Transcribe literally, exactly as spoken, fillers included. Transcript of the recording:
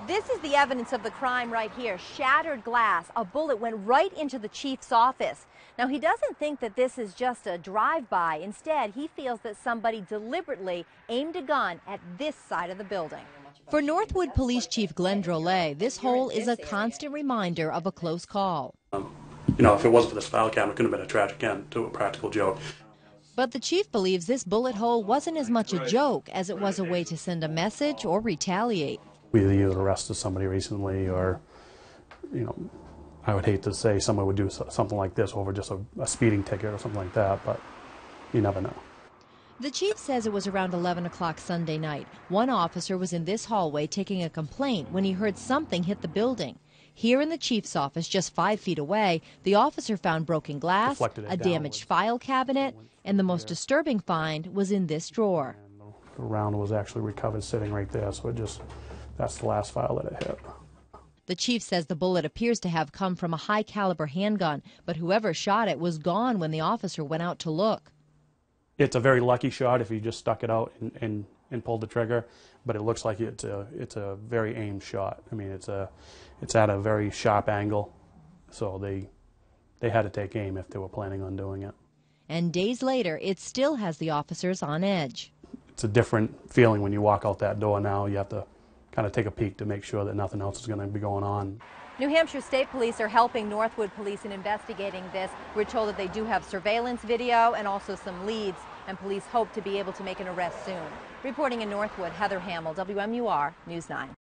This is the evidence of the crime right here. Shattered glass. A bullet went right into the chief's office. Now, he doesn't think that this is just a drive-by. Instead, he feels that somebody deliberately aimed a gun at this side of the building. For Northwood Police Chief Glenn Drolet, this hole is a constant reminder of a close call. Um, you know, if it wasn't for this file cam, it could have been a tragic end to a practical joke. But the chief believes this bullet hole wasn't as much a joke as it was a way to send a message or retaliate. We either arrested somebody recently, or, you know, I would hate to say someone would do something like this over just a, a speeding ticket or something like that, but you never know. The chief says it was around eleven o'clock Sunday night. One officer was in this hallway taking a complaint when he heard something hit the building. Here in the chief's office, just five feet away, the officer found broken glass, a damaged file cabinet, and the most disturbing find was in this drawer. The round was actually recovered sitting right there, so it just, that's the last file that it hit. The chief says the bullet appears to have come from a high-caliber handgun, but whoever shot it was gone when the officer went out to look. It's a very lucky shot if you just stuck it out and, and, and pulled the trigger, but it looks like it's a, it's a very aimed shot. I mean, it's, a, it's at a very sharp angle, so they, they had to take aim if they were planning on doing it. And days later, it still has the officers on edge. It's a different feeling when you walk out that door now. You have to kind of take a peek to make sure that nothing else is going to be going on. New Hampshire State Police are helping Northwood Police in investigating this. We're told that they do have surveillance video and also some leads, and police hope to be able to make an arrest soon. Reporting in Northwood, Heather Hamill, W M U R News nine.